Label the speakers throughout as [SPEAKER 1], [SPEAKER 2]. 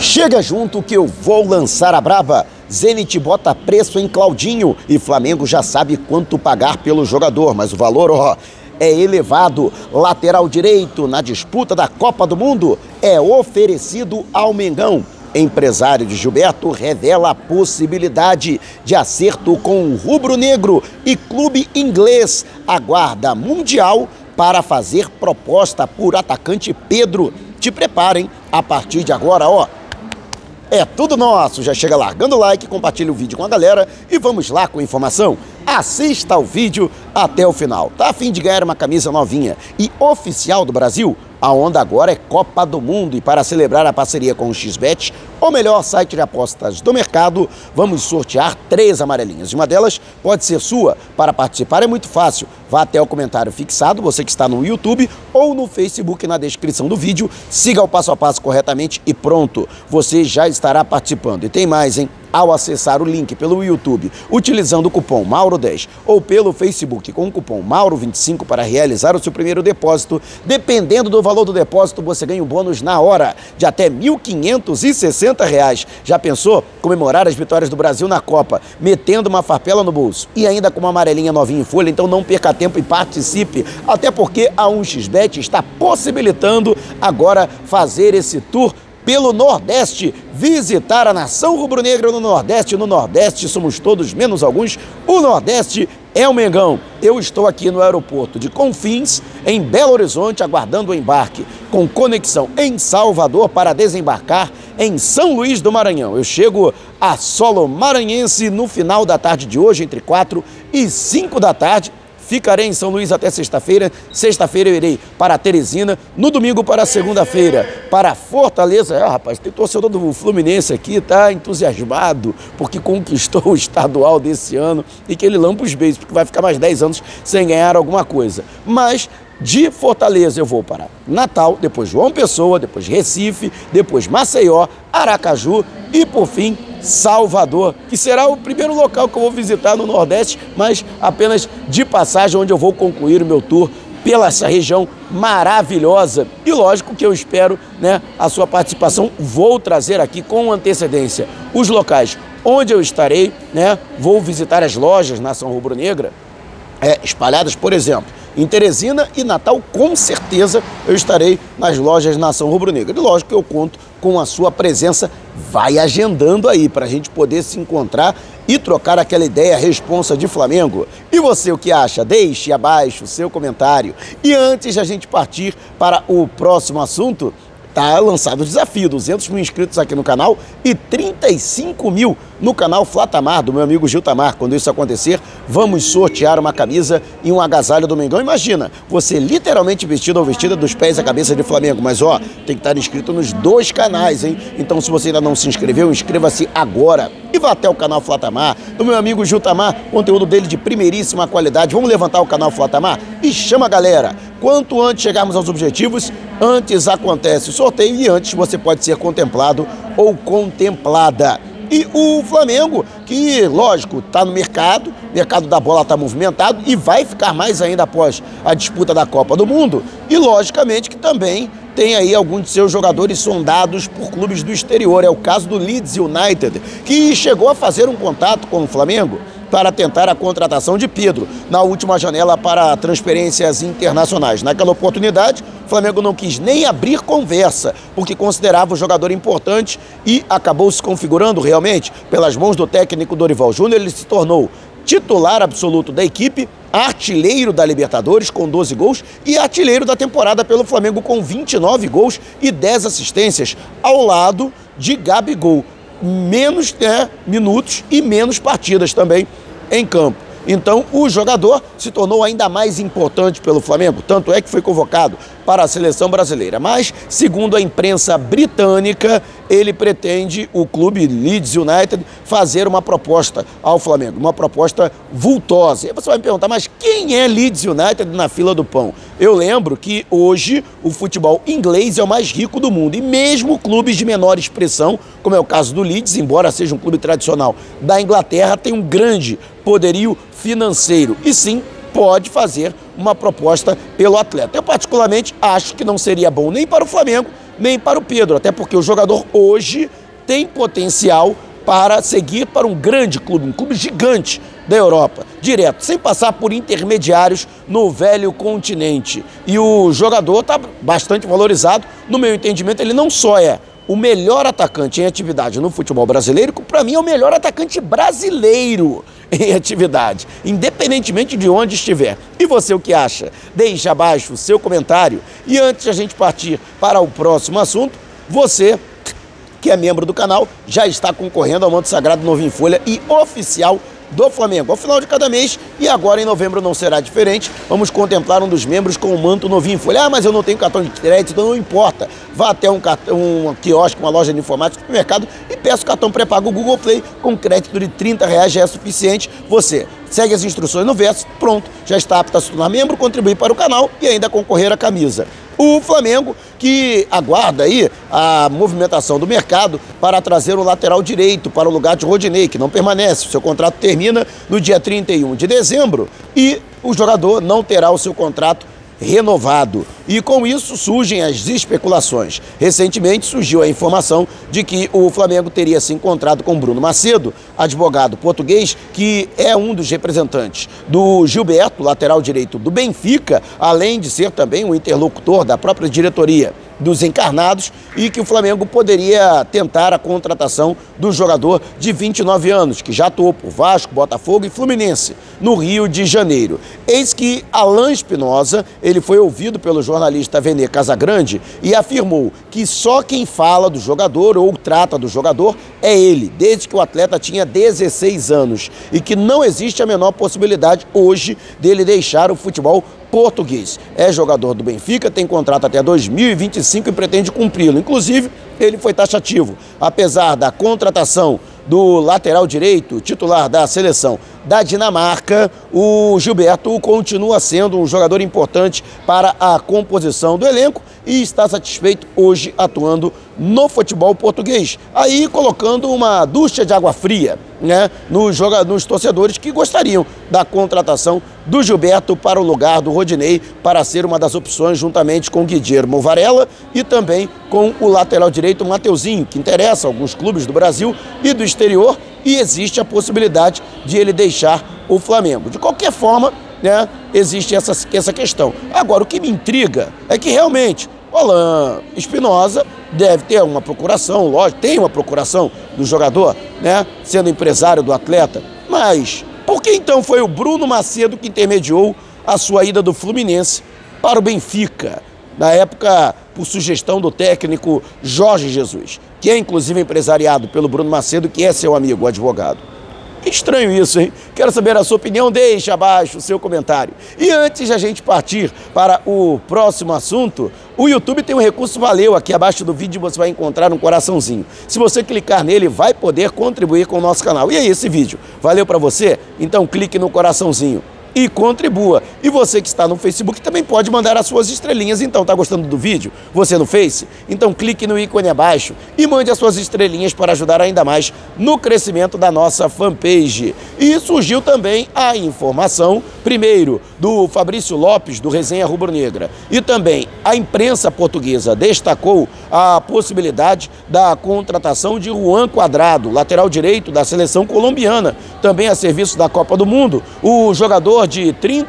[SPEAKER 1] Chega junto que eu vou lançar a braba. Zenit bota preço em Claudinho e Flamengo já sabe quanto pagar pelo jogador, mas o valor, é elevado. Lateral direito na disputa da Copa do Mundo é oferecido ao Mengão. Empresário de Gilberto revela a possibilidade de acerto com o rubro-negro e clube inglês aguarda Mundial para fazer proposta por atacante Pedro. Te preparem, a partir de agora, é tudo nosso. Já chega largando o like, compartilha o vídeo com a galera e vamos lá com a informação. Assista ao vídeo até o final. Tá a fim de ganhar uma camisa novinha e oficial do Brasil? A onda agora é Copa do Mundo e para celebrar a parceria com o XBET, o melhor site de apostas do mercado, vamos sortear 3 amarelinhas. Uma delas pode ser sua. Para participar é muito fácil. Vá até o comentário fixado, você que está no YouTube ou no Facebook, na descrição do vídeo. Siga o passo a passo corretamente e pronto, você já estará participando. E tem mais, hein? Ao acessar o link pelo YouTube, utilizando o cupom Mauro10 ou pelo Facebook com o cupom Mauro25 para realizar o seu primeiro depósito, dependendo do valor do depósito, você ganha um bônus na hora de até R$ 1.560. Já pensou comemorar as vitórias do Brasil na Copa, metendo uma farpela no bolso e ainda com uma amarelinha novinha em folha? Então não perca tempo e participe, até porque a 1xBet está possibilitando agora fazer esse tour pelo Nordeste, visitar a nação rubro-negra no Nordeste. No Nordeste somos todos, menos alguns. O Nordeste é o Mengão. Eu estou aqui no aeroporto de Confins, em Belo Horizonte, aguardando o embarque, com conexão em Salvador para desembarcar em São Luís do Maranhão. Eu chego a solo maranhense no final da tarde de hoje, entre 4 e 5 da tarde. Ficarei em São Luís até sexta-feira. Sexta-feira eu irei para Teresina. No domingo para segunda-feira para Fortaleza. Rapaz, tem torcedor do Fluminense aqui, tá entusiasmado porque conquistou o estadual desse ano e que ele lampa os beijos, porque vai ficar mais 10 anos sem ganhar alguma coisa. Mas de Fortaleza eu vou para Natal, depois João Pessoa, depois Recife, depois Maceió, Aracaju e por fim Salvador, que será o primeiro local que eu vou visitar no Nordeste, mas apenas de passagem, onde eu vou concluir o meu tour pela essa região maravilhosa. E lógico que eu espero, a sua participação. Vou trazer aqui com antecedência os locais onde eu estarei, vou visitar as lojas Nação Rubro-Negra, espalhadas, por exemplo, em Teresina e Natal. Com certeza eu estarei nas lojas Nação Rubro-Negra. E lógico que eu conto com a sua presença. Vai agendando aí para a gente poder se encontrar e trocar aquela ideia responsa de Flamengo. E você, o que acha? Deixe abaixo o seu comentário. E antes de a gente partir para o próximo assunto, tá lançado o desafio, 200 mil inscritos aqui no canal e 35 mil no canal Flatamar, do meu amigo Gil Tamar. Quando isso acontecer, vamos sortear uma camisa e um agasalho do Mengão. Imagina, você literalmente vestido ou vestida dos pés à cabeça de Flamengo, mas tem que estar inscrito nos 2 canais, hein? Então se você ainda não se inscreveu, inscreva-se agora. E vá até o canal Flatamar, do meu amigo Gil Tamar, conteúdo dele de primeiríssima qualidade. Vamos levantar o canal Flatamar e chama a galera. Quanto antes chegarmos aos objetivos, antes acontece o sorteio e antes você pode ser contemplado ou contemplada. E o Flamengo, que lógico, está no mercado, o mercado da bola está movimentado e vai ficar mais ainda após a disputa da Copa do Mundo. E logicamente que também tem aí alguns de seus jogadores sondados por clubes do exterior. É o caso do Leeds United, que chegou a fazer um contato com o Flamengo para tentar a contratação de Pedro na última janela para transferências internacionais. Naquela oportunidade, o Flamengo não quis nem abrir conversa, porque considerava o jogador importante e acabou se configurando realmente. Pelas mãos do técnico Dorival Júnior, ele se tornou titular absoluto da equipe, artilheiro da Libertadores com 12 gols e artilheiro da temporada pelo Flamengo com 29 gols e 10 assistências, ao lado de Gabigol. Menos minutos e menos partidas também em campo. Então o jogador se tornou ainda mais importante pelo Flamengo, tanto é que foi convocado para a seleção brasileira. Mas, segundo a imprensa britânica, ele pretende, o clube Leeds United, fazer uma proposta ao Flamengo, uma proposta vultosa. E você vai me perguntar, mas quem é Leeds United na fila do pão? Eu lembro que hoje o futebol inglês é o mais rico do mundo e mesmo clubes de menor expressão, como é o caso do Leeds, embora seja um clube tradicional da Inglaterra, tem um grande poderio financeiro e sim pode fazer uma proposta pelo atleta. Eu particularmente acho que não seria bom nem para o Flamengo nem para o Pedro, até porque o jogador hoje tem potencial para seguir para um grande clube, um clube gigante da Europa, direto, sem passar por intermediários no velho continente. E o jogador está bastante valorizado. No meu entendimento, ele não só é o melhor atacante em atividade no futebol brasileiro, que para mim é o melhor atacante brasileiro em atividade, independentemente de onde estiver. E você, o que acha? Deixe abaixo o seu comentário. E antes de a gente partir para o próximo assunto, você que é membro do canal já está concorrendo ao manto sagrado novo em folha e oficial do Flamengo. Ao final de cada mês, e agora em novembro não será diferente, vamos contemplar um dos membros com o manto novinho em folha. Ah, mas eu não tenho cartão de crédito, então não importa. Vá até um quiosque, uma loja de informática, supermercado e peça o cartão pré-pago Google Play com crédito de R$30 já é suficiente. Você segue as instruções no verso, pronto, já está apto a se tornar membro, contribuir para o canal e ainda concorrer à camisa. O Flamengo que aguarda aí a movimentação do mercado para trazer o lateral direito para o lugar de Rodinei, que não permanece. O seu contrato termina no dia 31 de dezembro e o jogador não terá o seu contrato renovado. E com isso surgem as especulações. Recentemente surgiu a informação de que o Flamengo teria se encontrado com Bruno Macedo, advogado português, que é um dos representantes do Gilberto, lateral direito do Benfica, além de ser também um interlocutor da própria diretoria dos encarnados, e que o Flamengo poderia tentar a contratação do jogador de 29 anos, que já atuou por Vasco, Botafogo e Fluminense, no Rio de Janeiro. Eis que Alan Espinosa, ele foi ouvido pelo jornalista Vene Casagrande e afirmou que só quem fala do jogador ou trata do jogador é ele, desde que o atleta tinha 16 anos, e que não existe a menor possibilidade hoje dele deixar o futebol português. É jogador do Benfica, tem contrato até 2025 e pretende cumpri-lo. Inclusive, ele foi taxativo. Apesar da contratação do lateral direito, titular da seleção da Dinamarca, o Gilberto continua sendo um jogador importante para a composição do elenco e está satisfeito hoje atuando no futebol português. Aí colocando uma ducha de água fria, né, nos torcedores que gostariam da contratação do Gilberto para o lugar do Rodinei, para ser uma das opções juntamente com Guilherme Varela e também com o lateral direito Mateuzinho, que interessa a alguns clubes do Brasil e do exterior, e existe a possibilidade de ele deixar o Flamengo. De qualquer forma, né, existe essa questão. Agora, o que me intriga é que realmente o Alan Espinosa deve ter uma procuração, lógico, tem uma procuração do jogador, né, sendo empresário do atleta, mas por que então foi o Bruno Macedo que intermediou a sua ida do Fluminense para o Benfica, na época por sugestão do técnico Jorge Jesus, que é inclusive empresariado pelo Bruno Macedo, que é seu amigo, o advogado? Estranho isso, hein? Quero saber a sua opinião, deixe abaixo o seu comentário. E antes de a gente partir para o próximo assunto, o YouTube tem um recurso Valeu. Aqui abaixo do vídeo você vai encontrar um coraçãozinho. Se você clicar nele, vai poder contribuir com o nosso canal. E aí, esse vídeo valeu para você? Então clique no coraçãozinho e contribua. E você que está no Facebook também pode mandar as suas estrelinhas. Então, tá gostando do vídeo? Você no Face? Então clique no ícone abaixo e mande as suas estrelinhas para ajudar ainda mais no crescimento da nossa fanpage. E surgiu também a informação, primeiro, do Fabrício Lopes, do Resenha Rubro-Negra, e também a imprensa portuguesa destacou a possibilidade da contratação de Juan Cuadrado, lateral direito da seleção colombiana, também a serviço da Copa do Mundo. O jogador de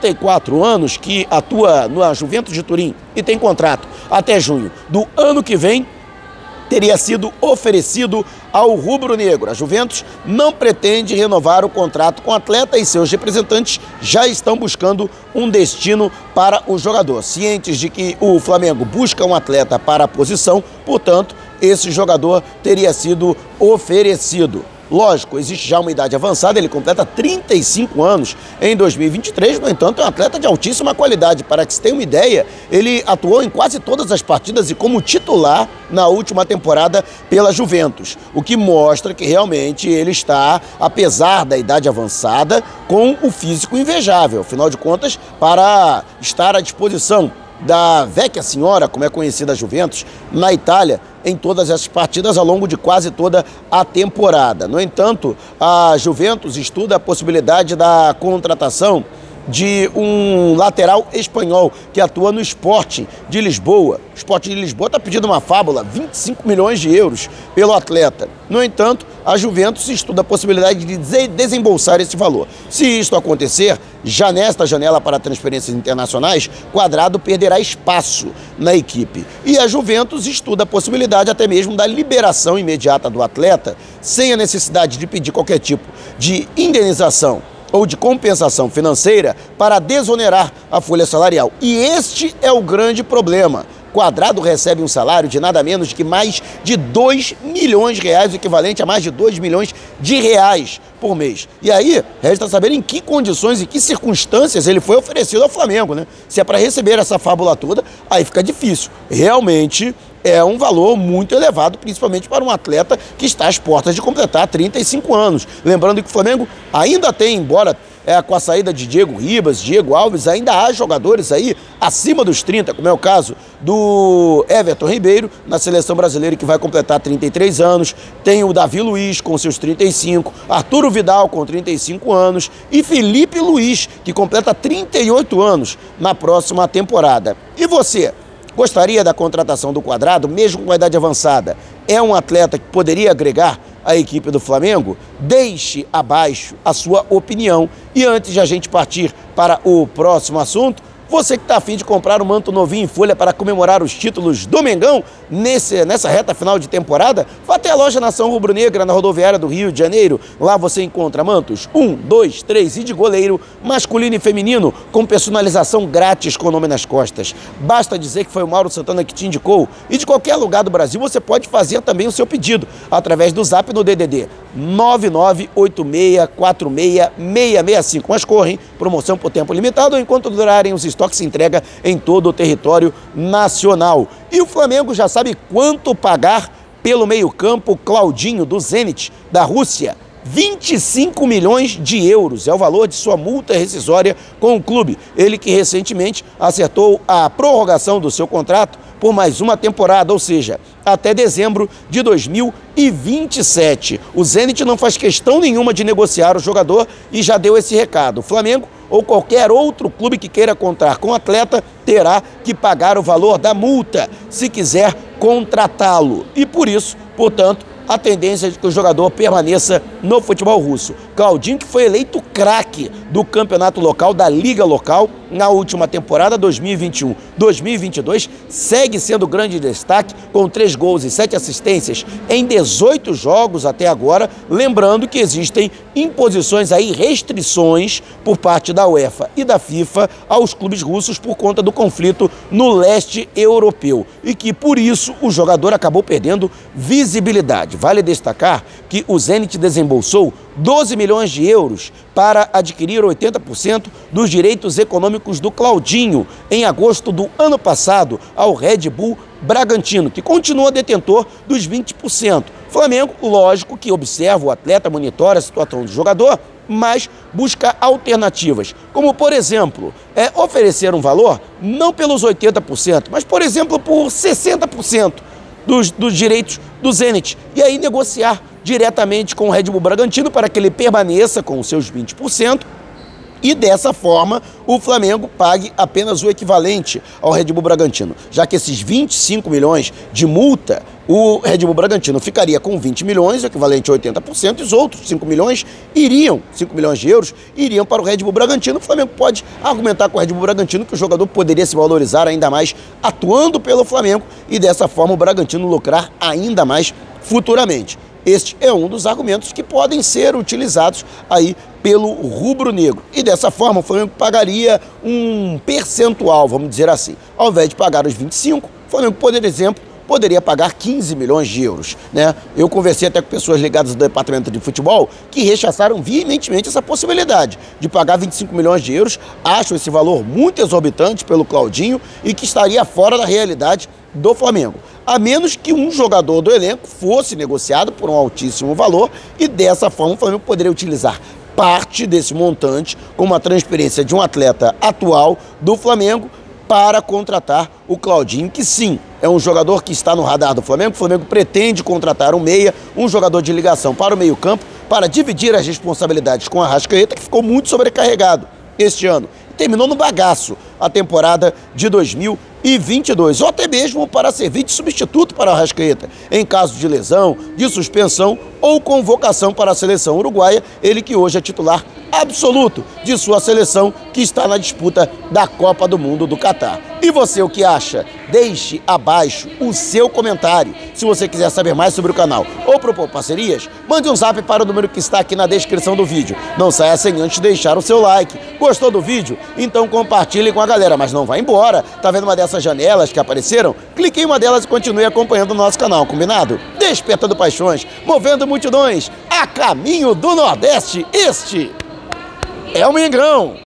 [SPEAKER 1] 34 anos que atua na Juventus de Turim e tem contrato até junho do ano que vem, teria sido oferecido ao rubro-negro. A Juventus não pretende renovar o contrato com o atleta e seus representantes já estão buscando um destino para o jogador. Cientes de que o Flamengo busca um atleta para a posição, portanto, esse jogador teria sido oferecido. Lógico, existe já uma idade avançada, ele completa 35 anos em 2023, no entanto é um atleta de altíssima qualidade. Para que você tenha uma ideia, ele atuou em quase todas as partidas e como titular na última temporada pela Juventus, o que mostra que realmente ele está, apesar da idade avançada, com o físico invejável. Afinal de contas, para estar à disposição da Vecchia Senhora, como é conhecida a Juventus, na Itália, em todas essas partidas ao longo de quase toda a temporada. No entanto, a Juventus estuda a possibilidade da contratação de um lateral espanhol que atua no Sporting de Lisboa. O Sporting de Lisboa está pedindo uma fábula, 25 milhões de euros pelo atleta. No entanto, a Juventus estuda a possibilidade de desembolsar esse valor. Se isto acontecer, já nesta janela para transferências internacionais, Cuadrado perderá espaço na equipe. E a Juventus estuda a possibilidade até mesmo da liberação imediata do atleta, sem a necessidade de pedir qualquer tipo de indenização ou de compensação financeira para desonerar a folha salarial. E este é o grande problema. Cuadrado recebe um salário de nada menos que mais de 2 milhões de reais, o equivalente a mais de 2 milhões de reais por mês. E aí, resta saber em que condições e que circunstâncias ele foi oferecido ao Flamengo, né? Se é para receber essa fábula toda, aí fica difícil. Realmente é um valor muito elevado, principalmente para um atleta que está às portas de completar 35 anos. Lembrando que o Flamengo ainda tem, embora com a saída de Diego Ribas, Diego Alves, ainda há jogadores aí acima dos 30, como é o caso do Everton Ribeiro, na seleção brasileira, que vai completar 33 anos, tem o Davi Luiz com seus 35, Arturo Vidal com 35 anos e Felipe Luiz, que completa 38 anos na próxima temporada. E você, gostaria da contratação do Cuadrado, mesmo com a idade avançada? É um atleta que poderia agregar a equipe do Flamengo? Deixe abaixo a sua opinião. E antes de a gente partir para o próximo assunto, você que está a fim de comprar um manto novinho em folha para comemorar os títulos do Mengão nessa reta final de temporada, vá até a loja Nação Rubro-Negra na rodoviária do Rio de Janeiro. Lá você encontra mantos 1, 2, 3 e de goleiro, masculino e feminino, com personalização grátis com o nome nas costas. Basta dizer que foi o Mauro Santana que te indicou. E de qualquer lugar do Brasil você pode fazer também o seu pedido através do Zap no DDD 9986466665. Mas correm, promoção por tempo limitado, enquanto durarem os estoques, se entrega em todo o território nacional. E o Flamengo já sabe quanto pagar pelo meio-campo Claudinho, do Zenit, da Rússia. 25 milhões de euros é o valor de sua multa rescisória com o clube. Ele que recentemente acertou a prorrogação do seu contrato por mais uma temporada, ou seja, até dezembro de 2027. O Zenit não faz questão nenhuma de negociar o jogador e já deu esse recado. O Flamengo ou qualquer outro clube que queira contar com o atleta terá que pagar o valor da multa se quiser contratá-lo. E por isso, portanto, a tendência é de que o jogador permaneça no futebol russo. Claudinho, que foi eleito craque do campeonato local, da liga local, na última temporada 2021-2022, segue sendo grande destaque, com 3 gols e 7 assistências em 18 jogos até agora, lembrando que existem imposições aí, restrições por parte da UEFA e da FIFA aos clubes russos por conta do conflito no leste europeu, e que por isso o jogador acabou perdendo visibilidade. Vale destacar que o Zenit desembolsou 12 milhões de euros para adquirir 80% dos direitos econômicos do Claudinho em agosto do ano passado ao Red Bull Bragantino, que continua detentor dos 20%. Flamengo, lógico que observa o atleta, monitora a situação do jogador, mas busca alternativas, como por exemplo, oferecer um valor não pelos 80%, mas por exemplo por 60% dos direitos do Zenit, e aí negociar diretamente com o Red Bull Bragantino para que ele permaneça com os seus 20%, e dessa forma o Flamengo pague apenas o equivalente ao Red Bull Bragantino, já que esses 25 milhões de multa, o Red Bull Bragantino ficaria com 20 milhões, equivalente a 80%, e os outros 5 milhões de euros, iriam para o Red Bull Bragantino. O Flamengo pode argumentar com o Red Bull Bragantino que o jogador poderia se valorizar ainda mais atuando pelo Flamengo e dessa forma o Bragantino lucrar ainda mais futuramente. Este é um dos argumentos que podem ser utilizados aí pelo rubro-negro. E dessa forma o Flamengo pagaria um percentual, vamos dizer assim. Ao invés de pagar os 25, o Flamengo, por exemplo, poderia pagar 15 milhões de euros, né? Eu conversei até com pessoas ligadas ao departamento de futebol que rechaçaram veementemente essa possibilidade de pagar 25 milhões de euros. Acham esse valor muito exorbitante pelo Claudinho e que estaria fora da realidade do Flamengo, a menos que um jogador do elenco fosse negociado por um altíssimo valor, e dessa forma o Flamengo poderia utilizar parte desse montante como uma transferência de um atleta atual do Flamengo para contratar o Claudinho, que sim, é um jogador que está no radar do Flamengo. O Flamengo pretende contratar um meia, um jogador de ligação para o meio-campo, para dividir as responsabilidades com a Arrascaeta, que ficou muito sobrecarregado este ano. Terminou no bagaço a temporada de 2022, ou até mesmo para servir de substituto para o Arrascaeta, em caso de lesão, de suspensão ou convocação para a seleção uruguaia, ele que hoje é titular absoluto de sua seleção, que está na disputa da Copa do Mundo do Catar. E você, o que acha? Deixe abaixo o seu comentário. Se você quiser saber mais sobre o canal ou propor parcerias, mande um zap para o número que está aqui na descrição do vídeo. Não saia sem antes deixar o seu like. Gostou do vídeo? Então compartilhe com a galera, mas não vá embora. Tá vendo uma dessas janelas que apareceram? Clique em uma delas e continue acompanhando o nosso canal, combinado? Despertando paixões, movendo multidões, a caminho do Nordeste, este é o Mengão!